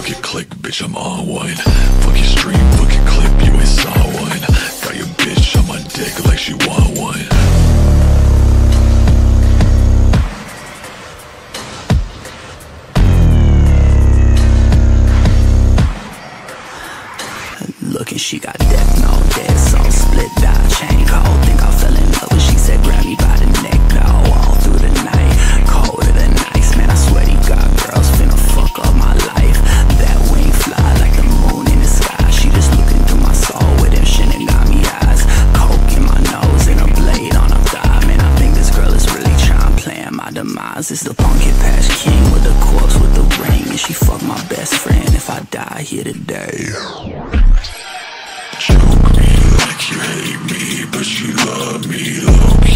fuck it, click, bitch, I'm on one. Fuck your stream, fuck your clip, you ain't saw one. Got your bitch on my dick like she want one. Looking, she got death, no dead soul, split dot, chain cold. Think I fell in love when she said grab me by the neck, dog. All through the night, colder than ice. Man, I swear to God, girls finna fuck up my life. That wing fly like the moon in the sky. She just looking through my soul with them Shinigami eyes. Coke in my nose and a blade on her thigh. Man, I think this girl is really trying to plan my demise. It's the pumpkin patch king with the corpse with the ring, and she fuck my best friend if I die here today. Joke me like you hate me, but you love me low